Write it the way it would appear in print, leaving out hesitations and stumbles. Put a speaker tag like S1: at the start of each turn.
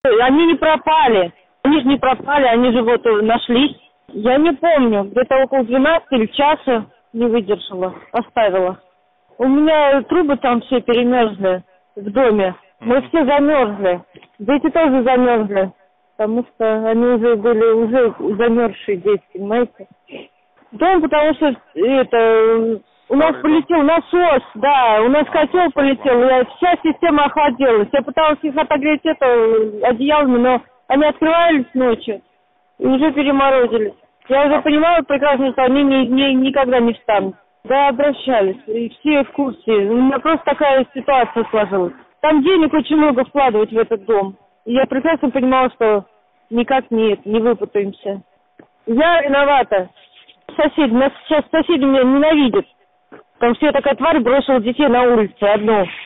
S1: Они не пропали. Они же не пропали, они же вот нашлись. Я не помню, где-то около 12 или часа не выдержала, оставила. У меня трубы там все перемерзли в доме. Мы все замерзли. Дети тоже замерзли, потому что они уже были замерзшие дети, понимаете? Дом, потому что у нас полетел насос, да, у нас котел полетел, и вся система охладилась. Я пыталась их отогреть одеялами, но они открывались ночью и уже переморозились. Я уже понимала прекрасно, что они никогда не встанут. Да, обращались, и все в курсе. У меня просто такая ситуация сложилась. Там денег очень много вкладывать в этот дом. И я прекрасно понимала, что никак не выпутаемся. Я виновата. Нас сейчас соседи меня ненавидят. Там все такая тварь бросила детей на улице одну.